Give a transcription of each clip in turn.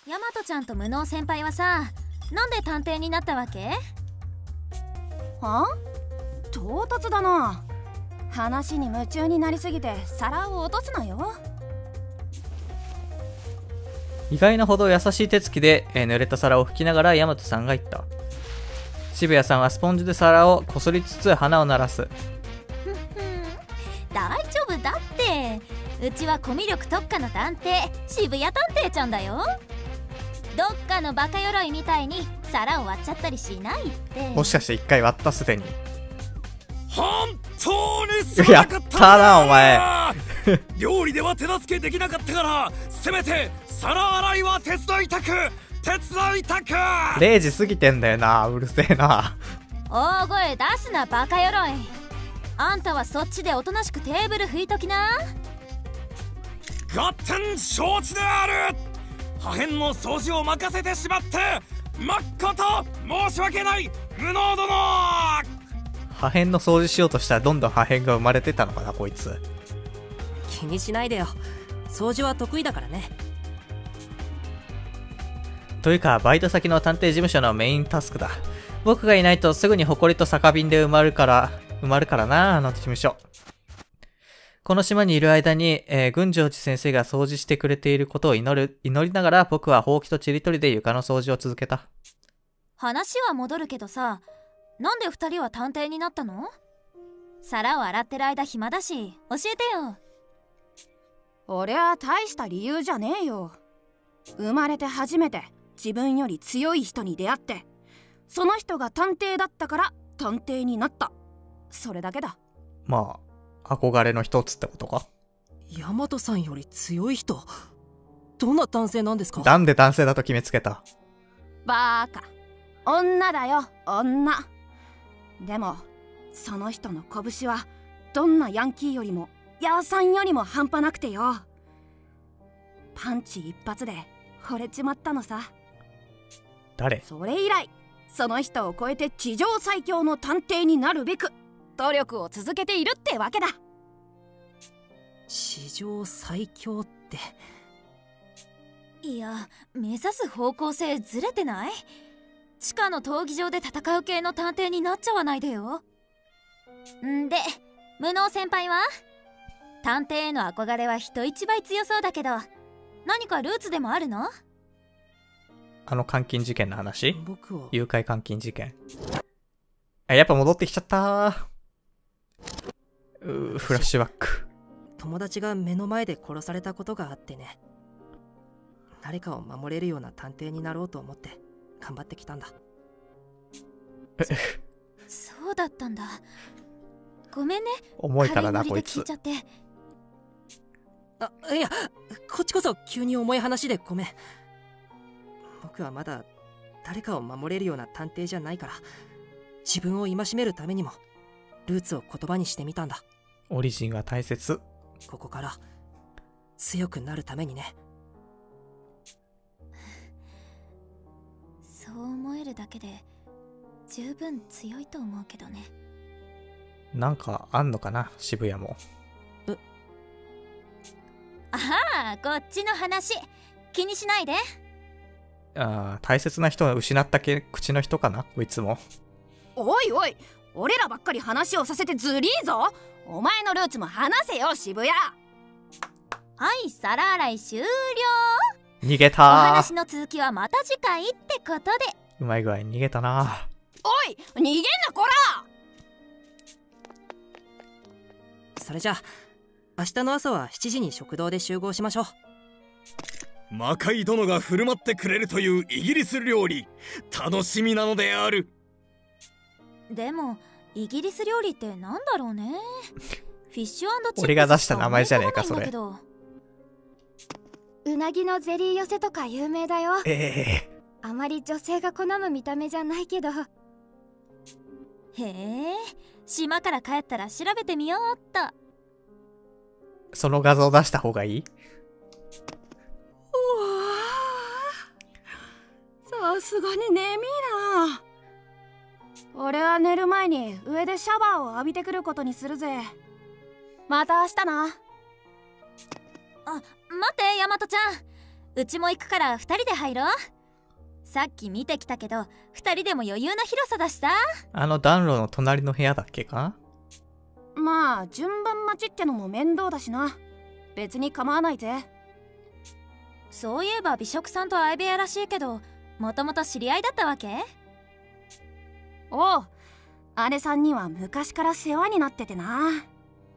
ヤマトちゃんと無能先輩はさ、なんで探偵になったわけ？ は？唐突だな。話に夢中になりすぎて皿を落とすなよ。 意外なほど優しい手つきで、濡れた皿を拭きながら大和さんが言った。渋谷さんはスポンジで皿をこすりつつ鼻を鳴らす。 大丈夫だって。うちはコミュ力特化の探偵、渋谷探偵ちゃんだよ。どっかのバカ鎧みたいに皿を割っちゃったりしないって。 もしかして一回割ったすでに。 本当にすごかったな。 やったなお前。 料理では手助けできなかったから、せめて皿洗いは手伝いたく。 0時過ぎてんだよな。うるせえな。 大声出すなバカ鎧。あんたはそっちでおとなしくテーブル拭いときな。 合点承知である。破片の掃除を任せてしまってまっこと申し訳ない、無能殿。 破片の掃除しようとしたらどんどん破片が生まれてたのかなこいつ。 気にしないでよ、掃除は得意だからね。 というかバイト先の探偵事務所のメインタスクだ。僕がいないとすぐに埃と酒瓶で埋まるからな、あの事務所。この島にいる間に、群青寺先生が掃除してくれていることを祈りながら、僕はほうきとちりとりで床の掃除を続けた。 話は戻るけどさ、なんで2人は探偵になったの？皿を洗ってる間暇だし教えてよ。 俺は大した理由じゃねえよ。生まれて初めて自分より強い人に出会って、その人が探偵だったから探偵になった。それだけだ。 まあ憧れの一つってことか。 大和さんより強い人、どんな男性なんですか？ なんで男性だと決めつけた？ バーカ、女だよ女。でもその人の拳はどんなヤンキーよりもヤーさんよりも半端なくてよ。パンチ一発で惚れちまったのさ。 誰？ それ以来その人を超えて地上最強の探偵になるべく努力を続けているってわけだ。 地上最強って。 いや、目指す方向性ずれてない？地下の闘技場で戦う系の探偵になっちゃわないでよ。んで、無能先輩は？探偵への憧れは人一倍強そうだけど、何かルーツでもあるの？ あの監禁事件の話？ 僕は誘拐監禁事件。やっぱ戻ってきちゃったー。フラッシュバック。 友達が目の前で殺されたことがあってね。誰かを守れるような探偵になろうと思って頑張ってきたんだ。 そうだったんだ。ごめんね。 重いからなこいつ。 聞いちゃって。 いや、こっちこそ急に重い話でごめん。僕はまだ誰かを守れるような探偵じゃないから、自分を戒めるためにもルーツを言葉にしてみたんだ。 オリジンは大切。 ここから強くなるためにね。 そう思えるだけで十分強いと思うけどね。 なんかあんのかな渋谷も。 ああ、こっちの話気にしないで。 大切な人を失った口の人かなこいつも。 おいおい、俺らばっかり話をさせてずりーぞ。お前のルーツも話せよ渋谷。 はい、皿洗い終了。 逃げたおー。 話の続きはまた次回ってことで。 うまい具合に逃げたな。 おい逃げんなこら。 それじゃあ明日の朝は7時に食堂で集合しましょう。 魔界殿が振る舞ってくれるというイギリス料理、楽しみなのである。 でもイギリス料理ってなんだろうね。フィッシュ&チップス。 俺が出した名前じゃねえかそれ。 うなぎのゼリー寄せとか有名だよ。 あまり女性が好む見た目じゃないけど。へえ、島から帰ったら調べてみようっと。 その画像出した方がいい？ さすがに眠いな。俺は寝る前に上でシャワーを浴びてくることにするぜ。また明日な。 あ、待ってヤマトちゃん。 うちも行くから2人で入ろう。さっき見てきたけど2人でも余裕な広さだしさ。 あの暖炉の隣の部屋だっけか？ まあ順番待ちってのも面倒だしな。別に構わないぜ。 そういえば美食さんと相部屋らしいけど、もともと知り合いだったわけ？ おう、姉さんには昔から世話になっててな。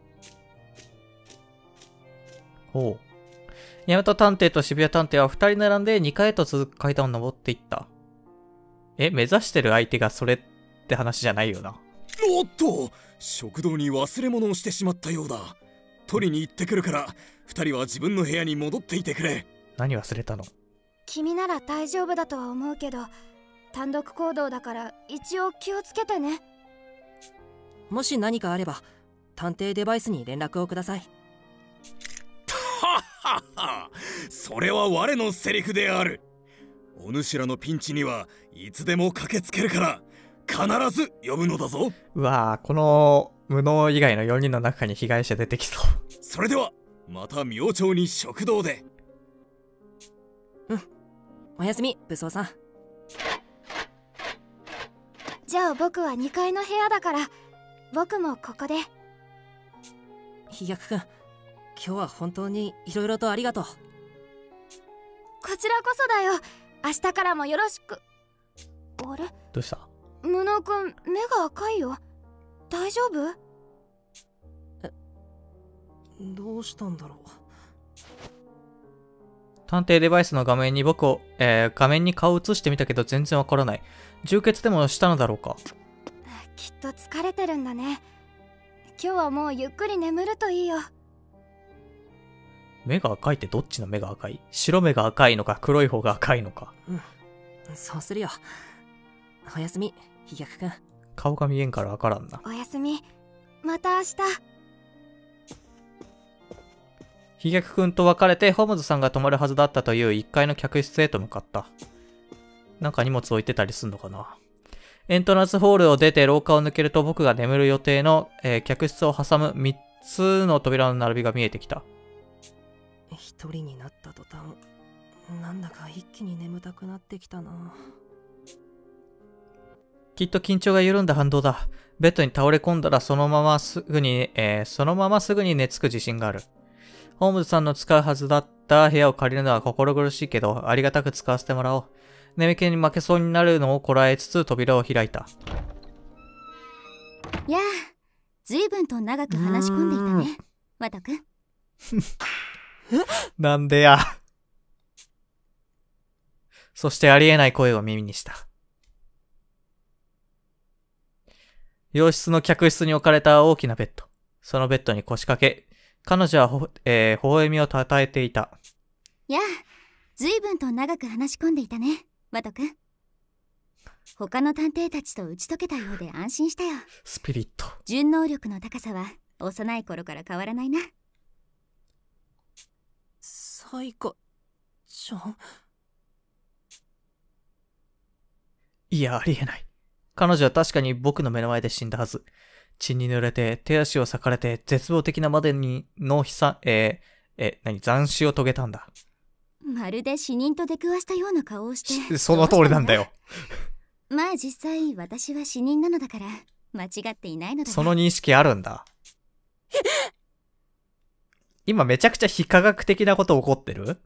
ほう。大和探偵と渋谷探偵は2人並んで2階へと続く階段を登っていった。目指してる相手がそれって話じゃないよな。 おっと、食堂に忘れ物をしてしまったようだ。取りに行ってくるから2人は自分の部屋に戻っていてくれ。 何忘れたの？ 君なら大丈夫だとは思うけど、単独行動だから一応気をつけてね。 もし何かあれば探偵デバイスに連絡をください。 はっはっは、それは我のセリフである。お主らのピンチにはいつでも駆けつけるから必ず呼ぶのだぞ。 うわぁ、この無能以外の4人の中に被害者出てきそう。 それではまた明朝に食堂で。 おやすみ武装さん。 じゃあ僕は2階の部屋だから、僕もここで。 飛躍くん、今日は本当に色々とありがとう。 こちらこそだよ。明日からもよろしく。あれ、 どうした？ 無能くん目が赤いよ。大丈夫？ どうしたんだろう。 探偵デバイスの画面に画面に顔を映してみたけど全然わからない。充血でもしたのだろうか？ きっと疲れてるんだね。今日はもうゆっくり眠るといいよ。 目が赤いってどっちの目が赤い？白目が赤いのか黒い方が赤いのか？ そうするよ。おやすみ飛躍くん。 顔が見えんからわからんな。 おやすみ。また明日。 飛躍くんと別れてホームズさんが泊まるはずだったという1階の客室へと向かった。なんか荷物置いてたりすんのかな。エントランスホールを出て廊下を抜けると僕が眠る予定の、客室を挟む3つの扉の並びが見えてきた。 一人になった途端、なんだか一気に眠たくなってきたな。 きっと緊張が緩んだ反動だ。ベッドに倒れ込んだらそのまますぐに寝つく自信がある。ホームズさんの使うはずだった部屋を借りるのは心苦しいけど、ありがたく使わせてもらおう。眠気に負けそうになるのをこらえつつ扉を開いた。 やあ、随分と長く話し込んでいたね、ワトくん。 なんでや。そしてありえない声を耳にした。洋室の客室に置かれた大きなベッド。そのベッドに腰掛け、彼女は微笑みをたたえていた。 やあ、随分と長く話し込んでいたね、ワトくん。他の探偵たちと打ち解けたようで安心したよ。 スピリット。 純能力の高さは幼い頃から変わらないな。 サイカちゃん。 いや、ありえない。彼女は確かに僕の目の前で死んだはず。血に濡れて、手足を裂かれて、絶望的なまでにの斬死を遂げたんだ。 まるで死人と出くわしたような顔をして。 その通りなんだよ。 まあ実際私は死人なのだから間違っていないのだ。 その認識あるんだ。今めちゃくちゃ非科学的なこと起こってる？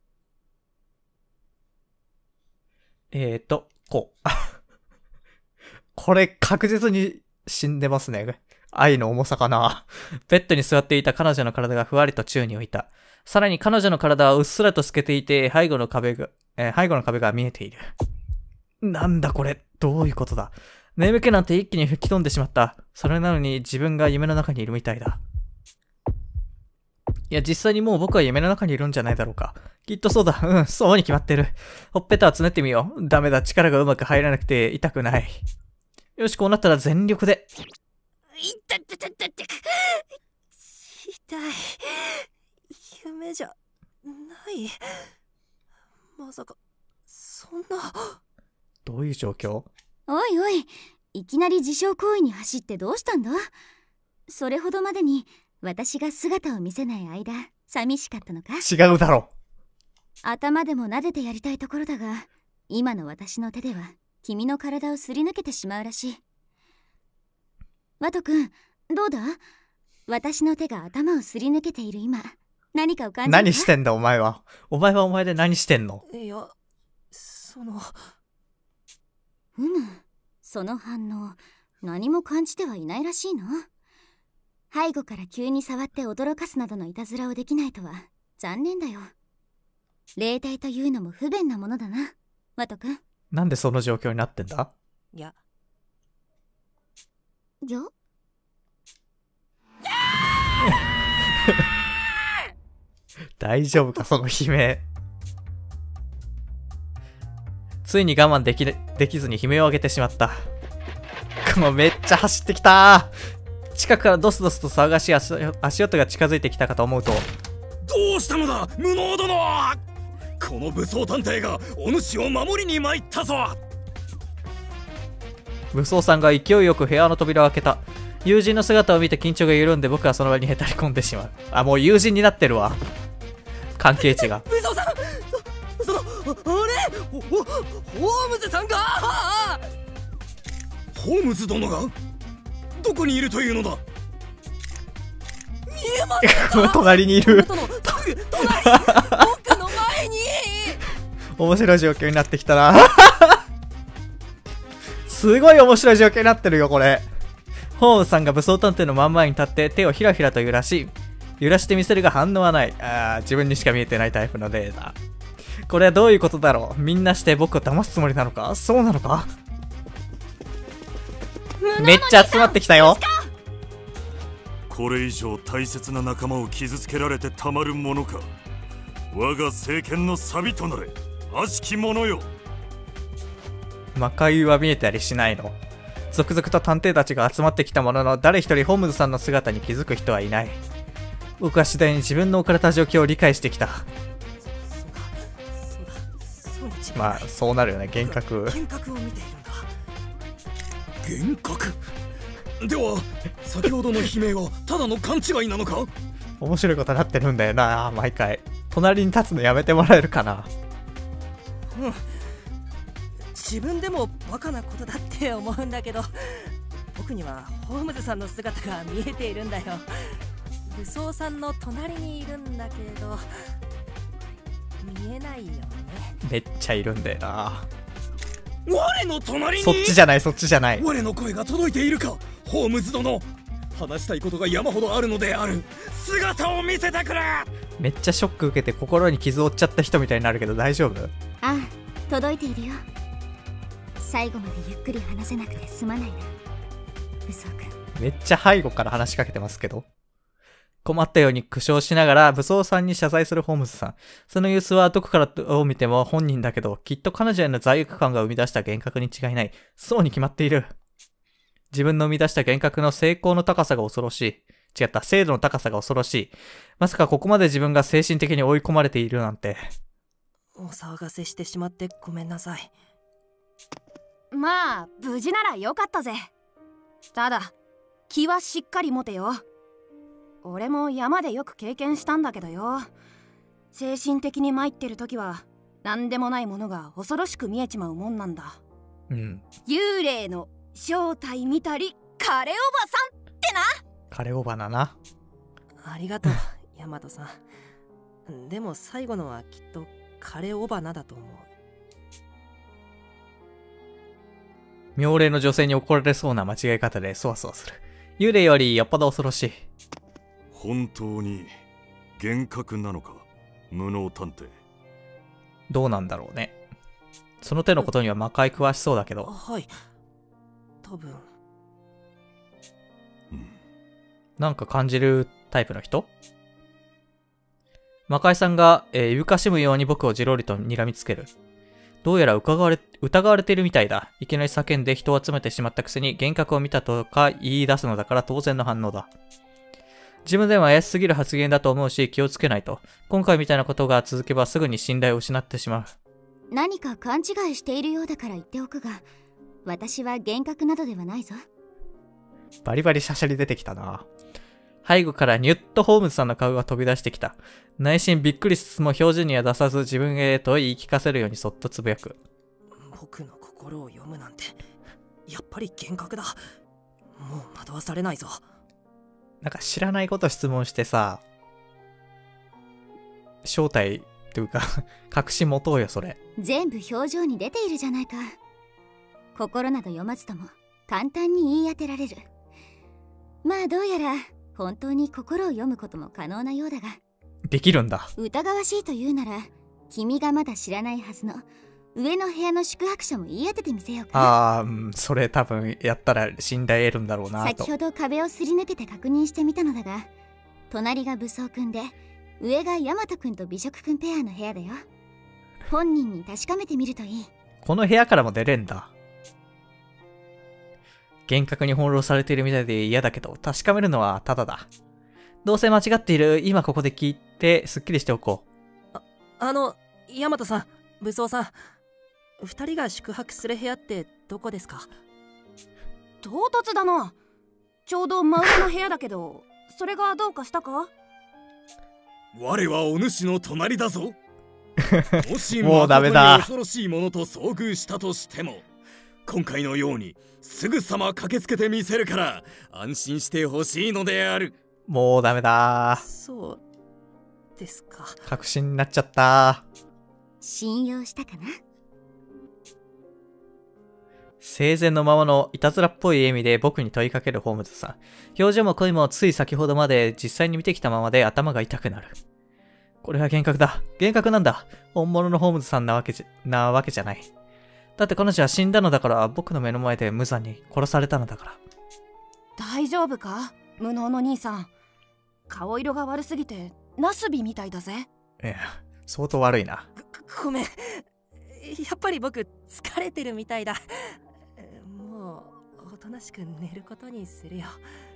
こう。これ確実に死んでますね。愛の重さかな。ベッドに座っていた彼女の体がふわりと宙に浮いた。さらに彼女の体はうっすらと透けていて、背後の壁が見えている。なんだこれ、どういうことだ。眠気なんて一気に吹き飛んでしまった。それなのに自分が夢の中にいるみたいだ。いや、実際にもう僕は夢の中にいるんじゃないだろうか。きっとそうだ。うん、そうに決まってる。ほっぺたをつねってみよう。ダメだ、力がうまく入らなくて痛くない。よし、こうなったら全力で。 痛い。夢じゃない。まさか、そんな。 どういう状況？ おいおい、いきなり自傷行為に走ってどうしたんだ？それほどまでに私が姿を見せない間、寂しかったのか？ 違うだろ。 頭でも撫でてやりたいところだが、今の私の手では君の体をすり抜けてしまうらしい。ワト君、どうだ？私の手が頭をすり抜けている今、何かを感じるか？ 何してんだお前は。お前はお前で何してんの？ いや、 その反応、何も感じてはいないらしいの？背後から急に触って驚かすなどのいたずらをできないとは残念だよ。霊体というのも不便なものだな、ワト君。 なんでその状況になってんだ？ いや。 大丈夫かその悲鳴。ついに我慢できずに悲鳴を上げてしまった。もうめっちゃ走ってきたー。近くからドスドスと騒がしい足音が近づいてきたかと思うと、 どうしたのだ無能殿。この武装探偵がお主を守りに参ったぞ。 武装さんが勢いよく部屋の扉を開けた。友人の姿を見て緊張が緩んで僕はその場にへたり込んでしまう。あ、もう友人になってるわ。関係値が。 武装さん、あれホームズさんが。 ホームズ殿がどこにいるというのだ？ 見えますか？ 隣にいる。 僕の前に。 面白い状況になってきたな。すごい面白い状況になってるよこれ。ホームズさんが武装探偵の真ん前に立って手をひらひらと揺らしてみせるが反応はない。自分にしか見えてないタイプの例だ。これはどういうことだろう。みんなして僕を騙すつもりなのか？そうなのか？めっちゃ集まってきたよ。 これ以上大切な仲間を傷つけられてたまるものか。我が政権の錆となれ悪しき者よ。 魔界は見えたりしないの？続々と探偵たちが集まってきたものの、誰一人ホームズさんの姿に気づく人はいない。僕は次第に自分の置かれた状況を理解してきた。まあそうなるよね。幻覚を見ているんだ。 幻覚では先ほどの悲鳴はただの勘違いなのか？ 面白いことになってるんだよな毎回。隣に立つのやめてもらえるかな。 自分でもバカなことだって思うんだけど、僕にはホームズさんの姿が見えているんだよ。武装さんの隣にいるんだけど見えないよね。 めっちゃいるんだよな。 我の隣に。 そっちじゃないそっちじゃない。 我の声が届いているかホームズ殿。話したいことが山ほどあるのである。姿を見せてくれ。 めっちゃショック受けて心に傷を負っちゃった人みたいになるけど大丈夫？ ああ、届いているよ。最後までゆっくり話せなくてすまないな、武装君。 めっちゃ背後から話しかけてますけど。困ったように苦笑しながら武装さんに謝罪するホームズさん。その様子はどこからを見ても本人だけど、きっと彼女への罪悪感が生み出した幻覚に違いない。そうに決まっている。自分の生み出した幻覚の精度の高さが恐ろしい。精度の高さが恐ろしい。まさかここまで自分が精神的に追い込まれているなんて。 お騒がせしてしまってごめんなさい。 まあ無事ならよかったぜ。ただ気はしっかり持てよ。俺も山でよく経験したんだけどよ。精神的に参ってる時は何でもないものが恐ろしく見えちまうもんなんだ。幽霊の正体見たりカレおばさんってな。 カレおばだな。 ありがとうヤマトさん。でも最後のはきっとカレオバナだと思う。 妙齢の女性に怒られそうな間違い方でそわそわする。幽霊よりよっぽど恐ろしい。 本当に幻覚なのか無能探偵。 どうなんだろうね。その手のことには魔界詳しそうだけど。 はい、多分。 なんか感じるタイプの人？魔界さんが、いぶかしむように僕をじろりと睨みつける。どうやら疑われているみたいだ。いきなり叫んで人を集めてしまったくせに幻覚を見たとか言い出すのだから当然の反応だ。自分でも怪しすぎる発言だと思うし気をつけないと。今回みたいなことが続けばすぐに信頼を失ってしまう。 何か勘違いしているようだから言っておくが、私は幻覚などではないぞ。 バリバリシャシャリ出てきたな。 背後からニュッとホームズさんの顔が飛び出してきた。内心びっくりしつつも表情には出さず自分へと言い聞かせるようにそっとつぶやく。 僕の心を読むなんてやっぱり幻覚だ。もう惑わされないぞ。 なんか知らないこと質問してさ、正体というか隠し持とうよそれ。 全部表情に出ているじゃないか。心など読まずとも簡単に言い当てられる。まあどうやら本当に心を読むことも可能なようだが。 できるんだ。 疑わしいというなら君がまだ知らないはずの上の部屋の宿泊者も言い当ててみせようか。 それ多分やったら信頼得るんだろうなと。 先ほど壁をすり抜けて確認してみたのだが、隣が武装くんで上がヤマトくんと美食くんペアの部屋だよ。本人に確かめてみるといい。 この部屋からも出れんだ。幻覚に翻弄されているみたいで嫌だけど、確かめるのはただだ。どうせ間違っている今ここで聞いてすっきりしておこう。 ヤマトさん、武装さん、2人が宿泊する部屋ってどこですか？ 唐突だな。ちょうど真上の部屋だけど、それがどうかしたか？ 我はお主の隣だぞ。もしもうダメだ。 誠に恐ろしいものと遭遇したとしても、今回のようにすぐさま駆けつけてみせるから安心してほしいのである。 もうダメだ。 そうですか。 確信になっちゃった。 信用したかな？ 生前のままのいたずらっぽい笑みで僕に問いかけるホームズさん。表情も声もつい先ほどまで実際に見てきたままで頭が痛くなる。これは幻覚だ。幻覚なんだ。本物のホームズさんなわけじゃない。だって彼女は死んだのだから、僕の目の前で無残に殺されたのだから。 大丈夫か？無能の兄さん。顔色が悪すぎてナスビみたいだぜ。 いや、相当悪いな。 ごめん。やっぱり僕疲れてるみたいだ。もうおとなしく寝ることにするよ。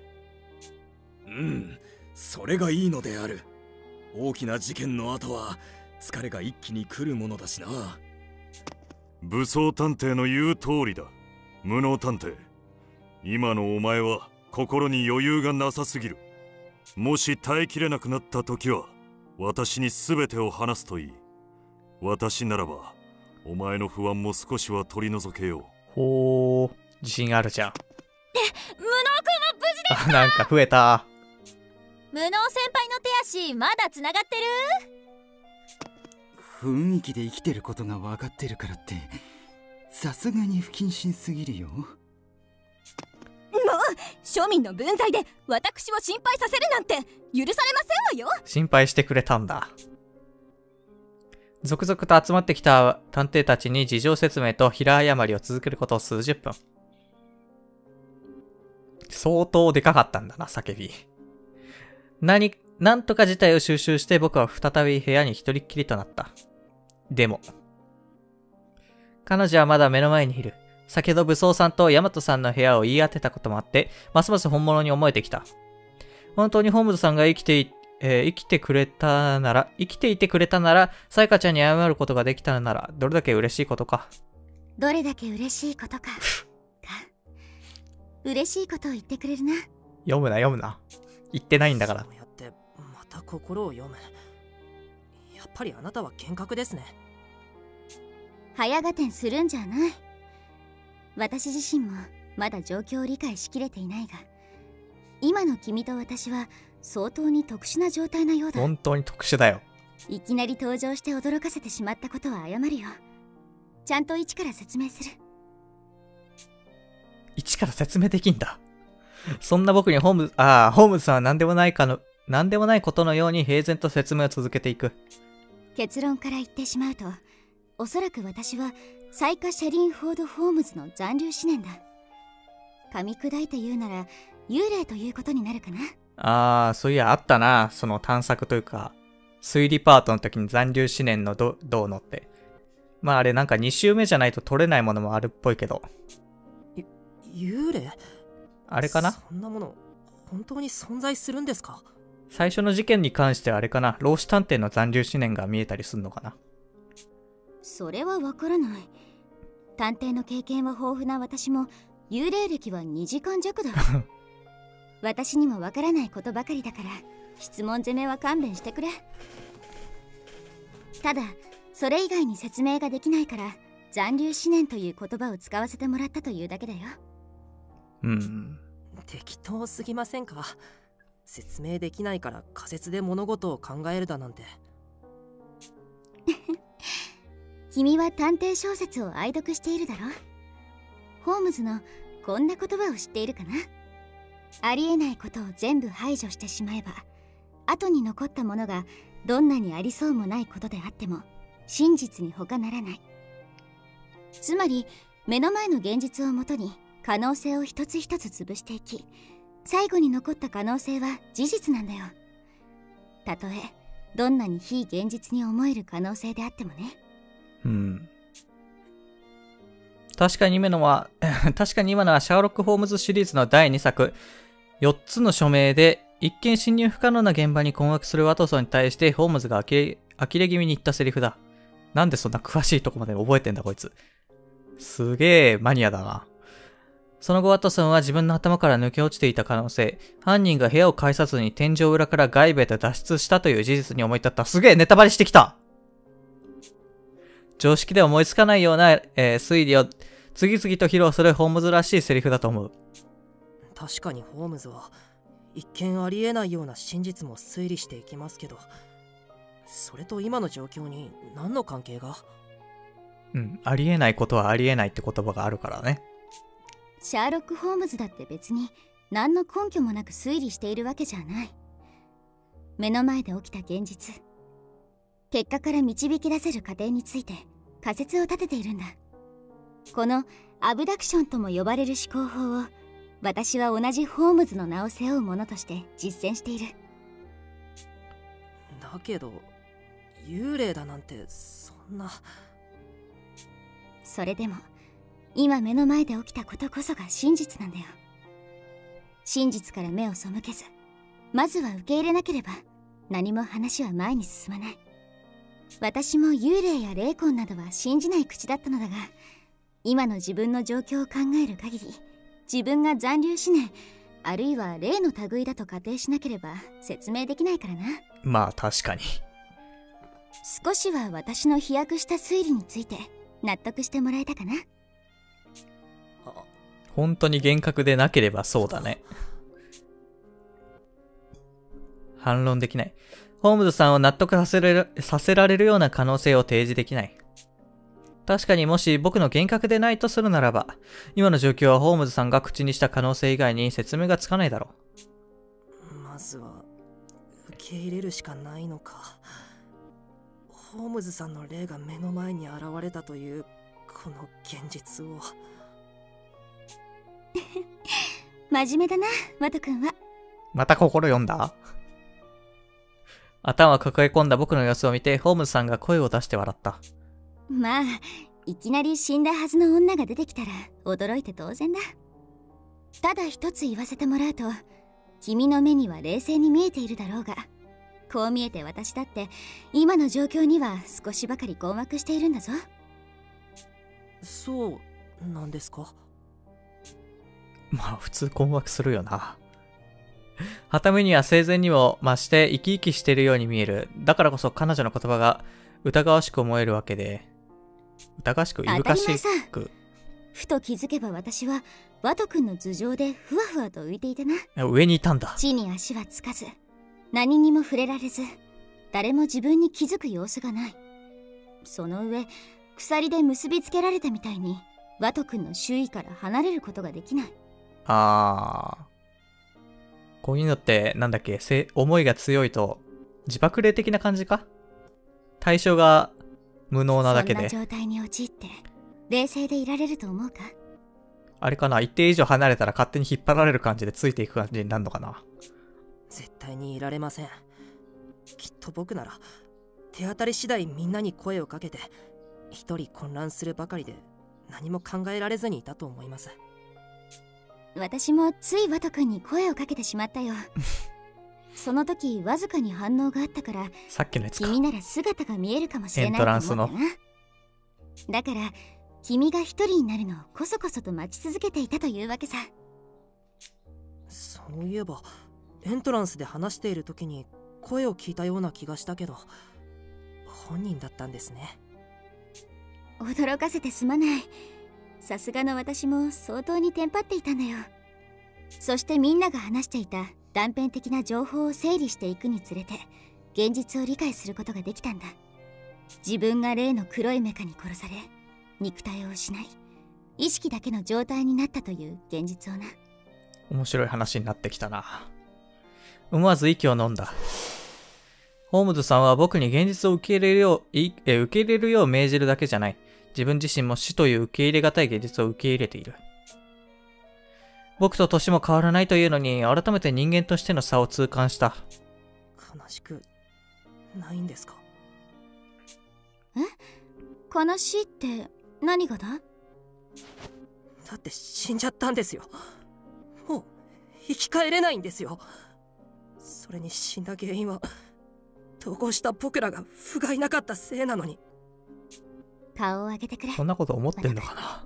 それがいいのである。大きな事件の後は疲れが一気に来るものだしな。 武装探偵の言う通りだ。無能探偵、今のお前は心に余裕がなさすぎる。もし耐えきれなくなった時は私に全てを話すといい。私ならばお前の不安も少しは取り除けよう。 ほー、自信あるじゃん。 無能くんは無事ですか？ なんか増えた。 無能先輩の手足まだつながってる？ 雰囲気で生きてることが分かってるからってさすがに不謹慎すぎるよ。もう庶民の分際で私を心配させるなんて許されませんわよ。 心配してくれたんだ。続々と集まってきた探偵たちに事情説明と平謝りを続けること数十分。相当でかかったんだな、叫び。なんとか事態を収拾して僕は再び部屋に一人っきりとなった。でも、彼女はまだ目の前にいる。先ほど武装さんとヤマトさんの部屋を言い当てたこともあって、ますます本物に思えてきた。本当にホームズさんが生きていてくれたなら、サイカちゃんに謝ることができたなら、どれだけ嬉しいことか。 どれだけ嬉しいことか。嬉しいことを言ってくれるな。 読むな。言ってないんだから。 そうやってまた心を読む。やっぱりあなたは幻覚ですね。 早合点するんじゃない。私自身もまだ状況を理解しきれていないが、今の君と私は相当に特殊な状態なようだ。 本当に特殊だよ。 いきなり登場して驚かせてしまったことは謝るよ。ちゃんと一から説明する。 一から説明できんだ。そんな僕にホームズさんは何でもないことのように平然と説明を続けていく。 結論から言ってしまうと、おそらく私はサイカ・シャリン・フォード・ホームズの残留思念だ。噛み砕いて言うなら幽霊ということになるかな。 そういやあったな。その探索というか推理パートの時に残留思念のどうのって。まああれなんか2周目じゃないと取れないものもあるっぽいけど。 幽霊？ あれかな？ そんなもの本当に存在するんですか？ 最初の事件に関してはあれかな、老子探偵の残留思念が見えたりするのかな。 それはわからない。探偵の経験は豊富な私も幽霊歴は2時間弱だ。 私にもわからないことばかりだから質問攻めは勘弁してくれ。ただそれ以外に説明ができないから残留思念という言葉を使わせてもらったというだけだよ。 適当すぎませんか？説明できないから仮説で物事を考えるだなんて。 君は探偵小説を愛読しているだろ。ホームズのこんな言葉を知っているかな。ありえないことを全部排除してしまえば、後に残ったものがどんなにありそうもないことであっても真実に他ならない。つまり目の前の現実をもとに可能性を一つ一つ潰していき、最後に残った可能性は事実なんだよ。たとえどんなに非現実に思える可能性であってもね。 確かに今のはシャーロック・ホームズシリーズの第2作、4つの署名で一見侵入不可能な現場に困惑するワトソンに対してホームズが呆れ気味に言ったセリフだ。なんでそんな詳しいとこまで覚えてんだこいつ。すげえマニアだな。その後ワトソンは自分の頭から抜け落ちていた可能性、犯人が部屋を介さずに天井裏から外部へと脱出したという事実に思い立った。すげえネタバレしてきた。常識では思いつかないような、推理を次々と披露するホームズらしいセリフだと思う。 確かにホームズは一見ありえないような真実も推理していきますけど、それと今の状況に何の関係が？ ありえないことはありえないって言葉があるからね。 シャーロック・ホームズだって別に何の根拠もなく推理しているわけじゃない。目の前で起きた現実、結果から導き出せる過程について仮説を立てているんだ。このアブダクションとも呼ばれる思考法を私は同じホームズの名を背負う者として実践している。 だけど幽霊だなんてそんな。 それでも今目の前で起きたことこそが真実なんだよ。真実から目を背けず、まずは受け入れなければ何も話は前に進まない。私も幽霊や霊魂などは信じない口だったのだが、今の自分の状況を考える限り、自分が残留思念あるいは霊の類だと仮定しなければ説明できないからな。 まあ確かに。 少しは私の飛躍した推理について納得してもらえたかな。 本当に厳格でなければそうだね。反論できない。ホームズさんを納得させられるような可能性を提示できない。確かにもし僕の厳格でないとするならば、今の状況はホームズさんが口にした可能性以外に説明がつかないだろう。まずは受け入れるしかないのか。ホームズさんの霊が目の前に現れたというこの現実を。 真面目だな、ワト君は。 また心読んだ？頭を抱え込んだ僕の様子を見て、ホームズさんが声を出して笑った。 まあ、いきなり死んだはずの女が出てきたら驚いて当然だ。ただ一つ言わせてもらうと、君の目には冷静に見えているだろうが、こう見えて私だって今の状況には少しばかり困惑しているんだぞ。 そうなんですか？ まあ普通困惑するよな。傍目には生前にも増して生き生きしているように見える。だからこそ彼女の言葉が疑わしく思えるわけで、疑わしくいぶかしく。 ふと気づけば私はワト君の頭上でふわふわと浮いていたな。 上にいたんだ。 地に足はつかず、何にも触れられず、誰も自分に気づく様子がない。その上、鎖で結びつけられたみたいにワト君の周囲から離れることができない。 こういうのってなんだっけ、思いが強いと自爆霊的な感じか？対象が無能なだけで。 そんな状態に陥って冷静でいられると思うか？ あれかな、一定以上離れたら勝手に引っ張られる感じでついていく感じになるのかな。 絶対にいられません。きっと僕なら手当たり次第みんなに声をかけて一人混乱するばかりで何も考えられずにいたと思います。 私もついワト君に声をかけてしまったよ。その時わずかに反応があったから、 さっきのやつか。 君なら姿が見えるかもしれないと思ったな。だから君が一人になるのをこそこそと待ち続けていたというわけさ。 そういえばエントランスで話している時に声を聞いたような気がしたけど、本人だったんですね。 驚かせてすまない。さすがの私も相当にテンパっていたんだよ。そしてみんなが話していた断片的な情報を整理していくにつれて現実を理解することができたんだ。自分が例の黒いメカに殺され、肉体を失い、意識だけの状態になったという現実をな。 面白い話になってきたな。思わず息を飲んだ。ホームズさんは僕に現実を受け入れるよう命じるだけじゃない。自分自身も死という受け入れがたい現実を受け入れている。僕と年も変わらないというのに、改めて人間としての差を痛感した。 悲しくないんですか？ 悲しいって何がだ？ だって死んじゃったんですよ。もう生き返れないんですよ。それに死んだ原因は投稿した僕らが不甲斐なかったせいなのに。 顔を上げてくれ。 そんなこと思ってんのかな。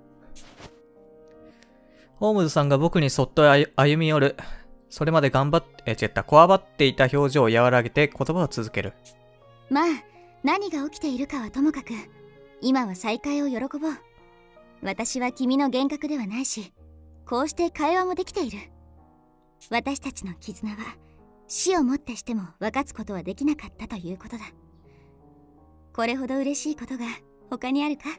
ホームズさんが僕にそっと歩み寄る。それまでこわばっていた表情を和らげて言葉を続ける。 まあ何が起きているかはともかく、今は再会を喜ぼう。私は君の幻覚ではないし、こうして会話もできている。私たちの絆は死をもってしても分かつことはできなかったということだ。これほど嬉しいことが他にあるか？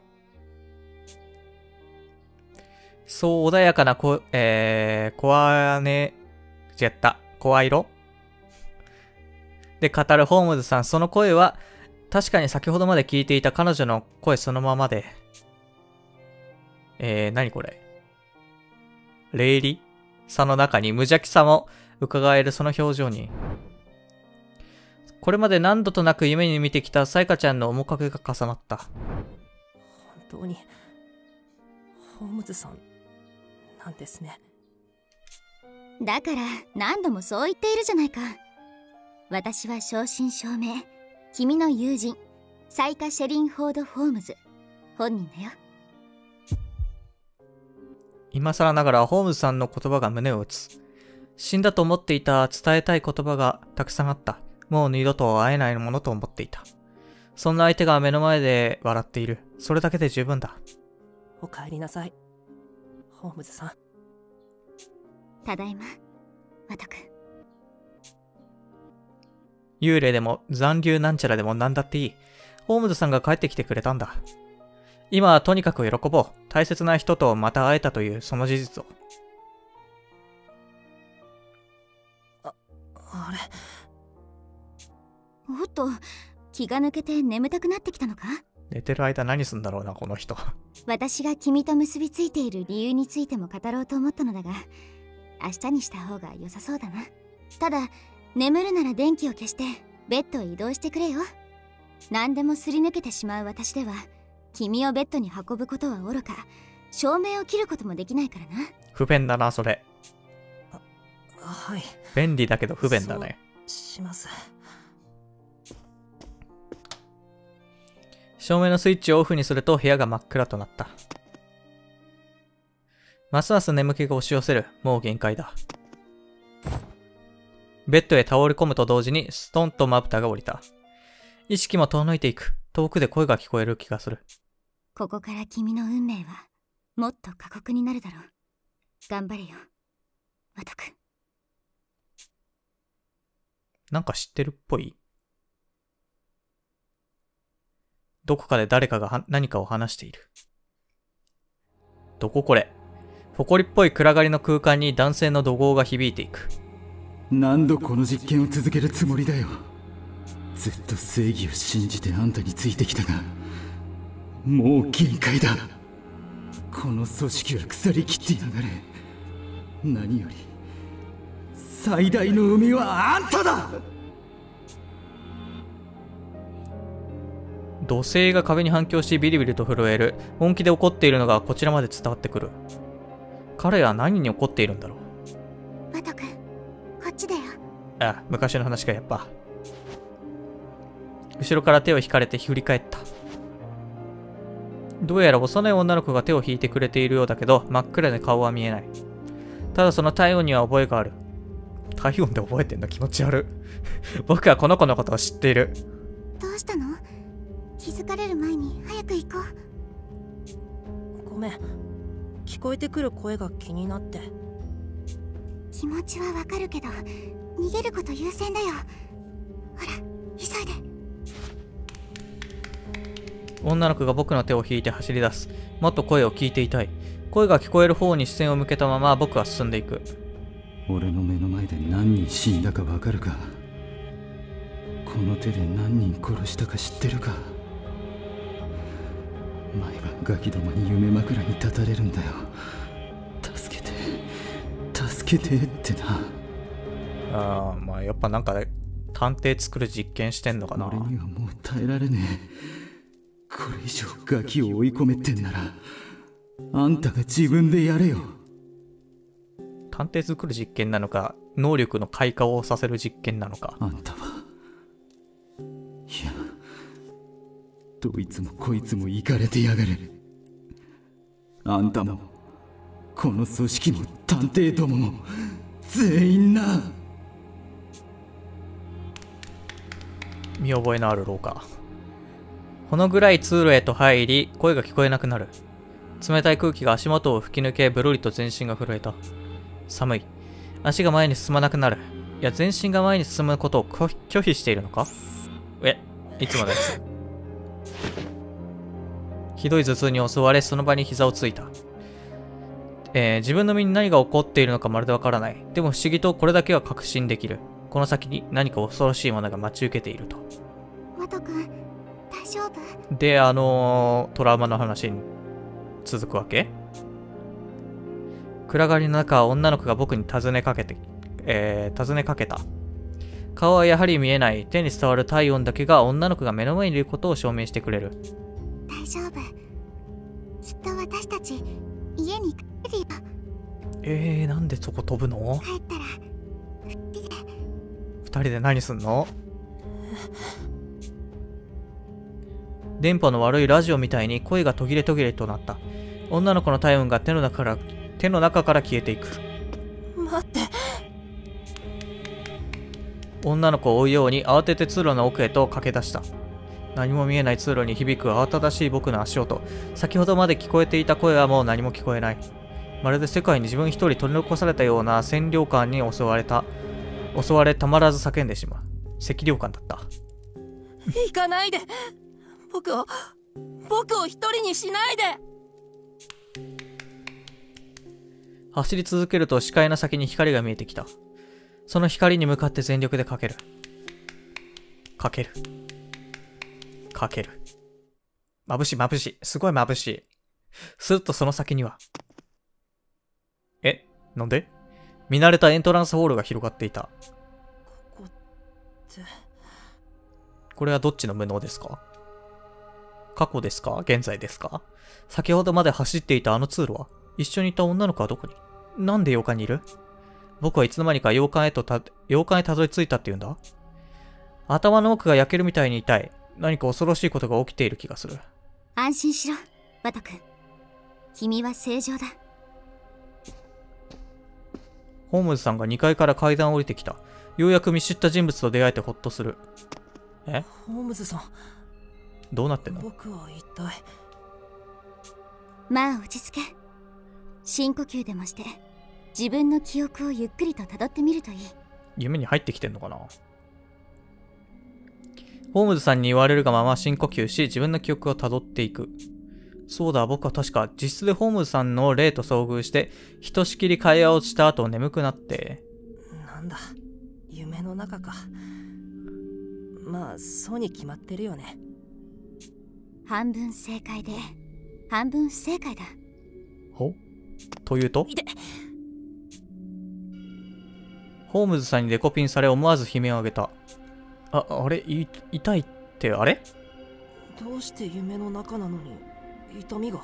そう穏やかな声色で語るホームズさん。その声は確かに先ほどまで聞いていた彼女の声そのままで、何これ、霊理さの中に無邪気さも伺える。その表情にこれまで何度となく夢に見てきたサイカちゃんの面影が重なった。 本当にホームズさんなんですね。 だから何度もそう言っているじゃないか。私は正真正銘君の友人サイカ・シェリンフォード・ホームズ本人だよ。 今更ながらホームズさんの言葉が胸を打つ。死んだと思っていた伝えたい言葉がたくさんあった。もう二度と会えないものと思っていた。そんな相手が目の前で笑っている。それだけで十分だ。 お帰りなさい、ホームズさん。 ただいま、ワトく。 幽霊でも残留なんちゃらでも何だっていい。ホームズさんが帰ってきてくれたんだ。今はとにかく喜ぼう。大切な人とまた会えたというその事実を。 あれ、 おっと、気が抜けて眠たくなってきたのか？ 寝てる間何すんだろうなこの人。 私が君と結びついている理由についても語ろうと思ったのだが、明日にした方が良さそうだな。ただ眠るなら電気を消してベッドへ移動してくれよ。何でもすり抜けてしまう私では君をベッドに運ぶことはおろか、照明を切ることもできないからな。 不便だなそれ。 はい、 便利だけど不便だね。 そうします。 照明のスイッチをオフにすると部屋が真っ暗となった。ますます眠気が押し寄せる。もう限界だ。ベッドへ倒れ込むと同時にストンとまぶたが降りた。意識も遠のいていく。遠くで声が聞こえる気がする。 ここから君の運命はもっと過酷になるだろう。頑張れよ、ワトく。 なんか知ってるっぽい。どこかで誰かが何かを話している。どここれ。埃っぽい暗がりの空間に男性の怒号が響いていく。 何度この実験を続けるつもりだよ。ずっと正義を信じてあんたについてきたが、もう限界だ。この組織は腐りきってやがれ。何より最大の海はあんただ。 土星が壁に反響しビリビリと震える。本気で怒っているのがこちらまで伝わってくる。彼は何に怒っているんだろう。ワトくん、こっちだよ。 あ、昔の話かやっぱ。後ろから手を引かれて振り返った。どうやら幼い女の子が手を引いてくれているようだけど、真っ暗で顔は見えない。 ただその体温には覚えがある。体温で覚えてんの気持ち悪い。僕はこの子のことを知っている。 どうしたの？気づかれる前に早く行こう。 ごめん、聞こえてくる声が気になって。 気持ちはわかるけど、逃げること優先だよ。ほら、急いで。 女の子が僕の手を引いて走り出す。もっと声を聞いていたい。声が聞こえる方に視線を向けたまま僕は進んでいく。 俺の目の前で何人死んだかわかるか？この手で何人殺したか知ってるか？毎晩ガキどもに夢枕に立たれるんだよ。助けて助けてってな。 まあやっぱなんか探偵作る実験してんのかな。 俺にはもう耐えられねえ。これ以上ガキを追い込めってんならあんたが自分でやれよ。 探偵作る実験なのか、能力の開花をさせる実験なのか。 あんたは、いや、どいつもこいつもイカれてやがる。あんたもこの組織も探偵どもも全員な。 見覚えのある廊下。ほの暗い通路へと入り、声が聞こえなくなる。冷たい空気が足元を吹き抜け、ブルリと全身が震えた。寒い。足が前に進まなくなる。いや、全身が前に進むことを拒否しているのか？いつものやつ。ひどい頭痛に襲われ、その場に膝をついた。自分の身に何が起こっているのかまるでわからない。でも不思議とこれだけは確信できる。この先に何か恐ろしいものが待ち受けていると。 ワト君、大丈夫？ で、トラウマの話に続くわけ？暗がりの中、女の子が僕に尋ねかけた。顔はやはり見えない。手に伝わる体温だけが女の子が目の前にいることを証明してくれる。 大丈夫。きっと私たち、家に帰るよ。 なんでそこ飛ぶの？ 帰ったら、 二人で何すんの？電波の悪いラジオみたいに声が途切れ途切れとなった。女の子の体温が手の中から消えていく。 待って。 女の子を追うように慌てて通路の奥へと駆け出した。何も見えない通路に響く慌ただしい僕の足音。先ほどまで聞こえていた声はもう何も聞こえない。まるで世界に自分一人取り残されたような占領感に襲われたまらず叫んでしまう。赤涼感だった。 行かないで。僕を一人にしないで。 走り続けると視界の先に光が見えてきた。その光に向かって全力でかける。眩しい。すごい眩しい。するとその先には。なんで？見慣れたエントランスホールが広がっていた。 ここって。 これはどっちの無能ですか？過去ですか？現在ですか？先ほどまで走っていたあの通路は？一緒にいた女の子はどこに？なんで洋館にいる？僕はいつの間にか洋館へたどり着いたって言うんだ。頭の奥が焼けるみたいに痛い。何か恐ろしいことが起きている気がする。 安心しろ、ワト君。君は正常だ。 ホームズさんが2階から階段を降りてきた。ようやく見知った人物と出会えてほっとする。 ホームズさん。 どうなってんの？ 僕は一体。 まあ落ち着け。深呼吸でもして自分の記憶をゆっくりと辿ってみるといい。 夢に入ってきてんのかな？ホームズさんに言われるがまま深呼吸し、自分の記憶を辿っていく。そうだ、僕は確か実質でホームズさんの霊と遭遇して、ひとしきり会話をした後眠くなって。 なんだ、夢の中か。まあ、そうに決まってるよね。 半分正解で、半分不正解だ。 というと？ホームズさんにデコピンされ思わず悲鳴を上げた。あれ痛いってあれ？ どうして夢の中なのに痛みが？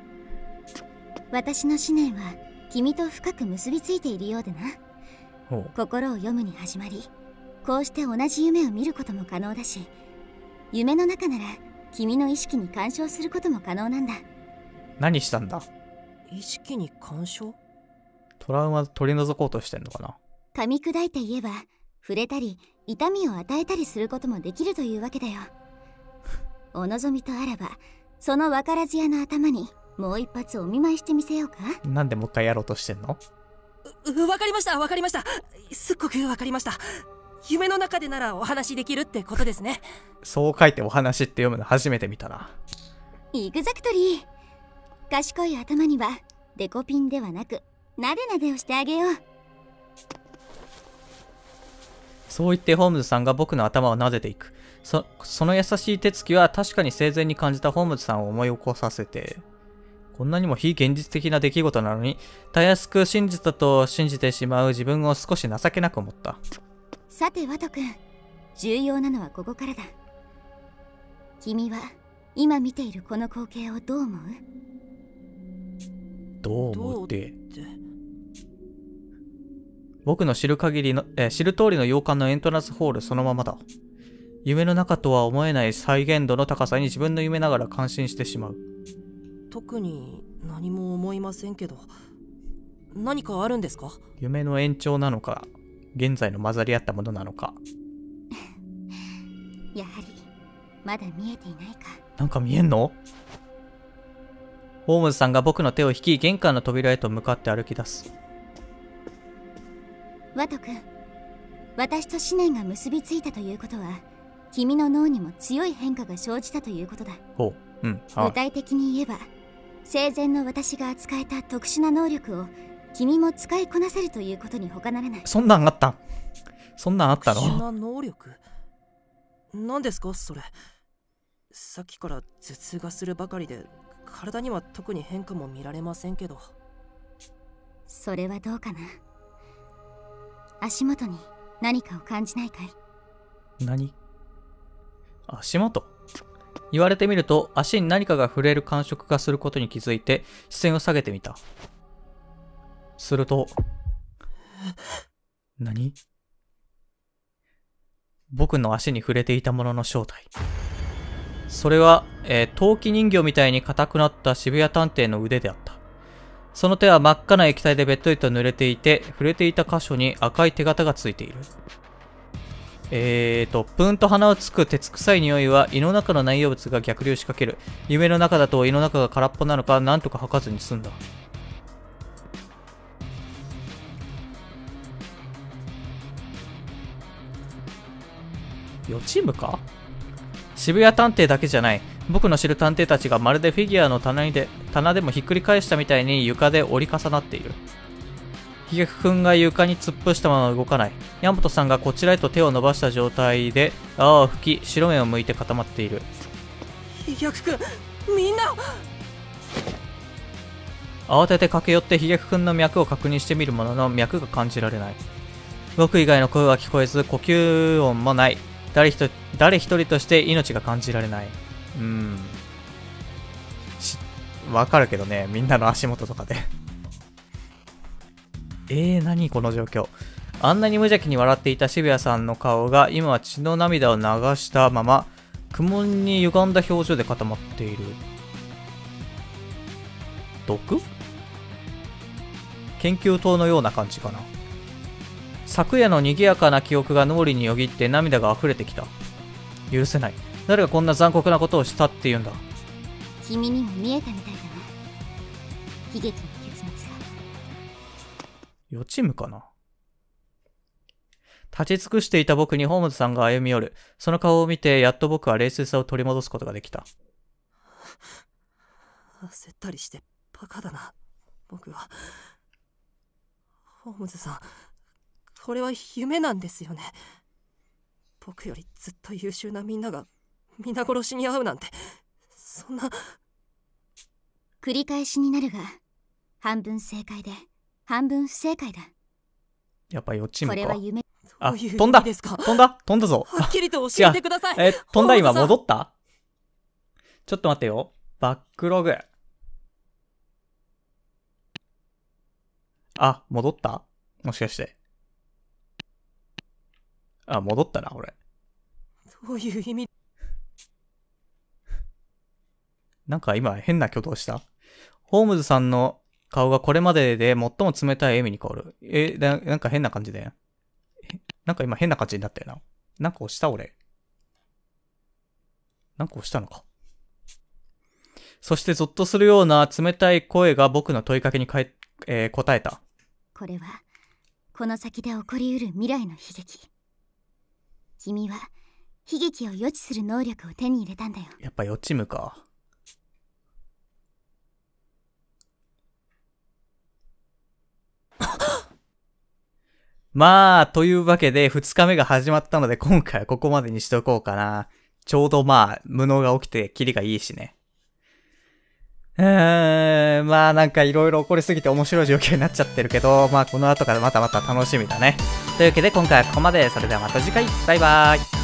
私の思念は君と深く結びついているようでな。心を読むに始まり、こうして同じ夢を見ることも可能だし、夢の中なら君の意識に干渉することも可能なんだ。 何したんだ？ 意識に干渉？ トラウマ取り除こうとしてんのかな。 噛み砕いて言えば、触れたり痛みを与えたりすることもできるというわけだよ。お望みとあらば、その分からず屋の頭にもう一発お見舞いしてみせようか。 なんでもう一回やろうとしてんの？ わかりました、わかりました。すっごくわかりました。夢の中でならお話できるってことですね。 そう書いてお話って読むの初めて見たな。 イグザクトリー。賢い頭にはデコピンではなくなでなでをしてあげよう。 そう言ってホームズさんが僕の頭を撫でていく。その優しい手つきは確かに生前に感じたホームズさんを思い起こさせて、こんなにも非現実的な出来事なのに、たやすく信じたと信じてしまう自分を少し情けなく思った。 さてワト君、重要なのはここからだ。君は今見ているこの光景をどう思う？ どう思って。僕の知る通りの洋館のエントランスホールそのままだ。夢の中とは思えない再現度の高さに自分の夢ながら感心してしまう。 特に何も思いませんけど、何かあるんですか？ 夢の延長なのか、現在の混ざり合ったものなのか。 やはりまだ見えていないか。 なんか見えんの？ホームズさんが僕の手を引き、玄関の扉へと向かって歩き出す。 ワト君、私と思念が結びついたということは、君の脳にも強い変化が生じたということだ。 ほう、うん。 具体的に言えば、生前の私が扱えた特殊な能力を君も使いこなせるということに他ならない。 そんなんあったん？そんなんあったの？ 特殊な能力？何ですかそれ。さっきから頭痛がするばかりで、体には特に変化も見られませんけど。 それはどうかな。足元に何かを感じないかい？ 何？足元？言われてみると、足に何かが触れる感触がすることに気づいて、視線を下げてみた。すると、何？僕の足に触れていたものの正体。それは、陶器人形みたいに硬くなった渋谷探偵の腕であった。その手は真っ赤な液体でべっとりと濡れていて、触れていた箇所に赤い手形がついている。プンと鼻をつく鉄臭い匂いは胃の中の内容物が逆流しかける。夢の中だと胃の中が空っぽなのかなんとか吐かずに済んだ。予知夢か？渋谷探偵だけじゃない。僕の知る探偵たちがまるでフィギュアの棚でもひっくり返したみたいに床で折り重なっている。ひげくんが床に突っ伏したまま動かない。ヤマトさんがこちらへと手を伸ばした状態で泡を吹き、白目を向いて固まっている。 ひげくん、みんな！ 慌てて駆け寄ってひげくんの脈を確認してみるものの脈が感じられない。僕以外の声は聞こえず、呼吸音もない。誰一人として命が感じられない。わかるけどね、みんなの足元とかで。何この状況。あんなに無邪気に笑っていた渋谷さんの顔が今は血の涙を流したまま、苦悶に歪んだ表情で固まっている。毒？研究棟のような感じかな。昨夜の賑やかな記憶が脳裏によぎって涙が溢れてきた。許せない。誰がこんな残酷なことをしたって言うんだ。 君にも見えたみたいだな。悲劇の結末が。 予知夢かな。立ち尽くしていた僕にホームズさんが歩み寄る。その顔を見てやっと僕は冷静さを取り戻すことができた。 焦ったりしてバカだな。僕は。ホームズさん、これは夢なんですよね。僕よりずっと優秀なみんなが皆殺しに遭うなんて、そんな。 繰り返しになるが、半分正解で半分不正解だ。 やっぱ予知夢か。 これは夢。 あ、 どういう飛んだ意味ですか？ 飛んだぞ。 はっきりと教えてください。 飛んだ今戻った？ちょっと待ってよ。バックログ。あ、戻った？もしかして。あ、戻ったな、俺。 どういう意味？ なんか今変な挙動した？ホームズさんの顔がこれまでで最も冷たい笑みに変わる。なんか変な感じで。なんか今変な感じになったよな。なんか押した俺。なんか押したのか。そしてゾッとするような冷たい声が僕の問いかけに答えた。 これはこの先で起こりうる未来の悲劇。君は悲劇を予知する能力を手に入れたんだよ。 やっぱ予知夢か。まあ、というわけで2日目が始まったので今回はここまでにしておこうかな。ちょうどまあ、無能が起きてキリがいいしね。まあなんかいろいろ起こりすぎて面白い状況になっちゃってるけど、まあこの後からまたまた楽しみだね。というわけで今回はここまで。それではまた次回。バイバーイ。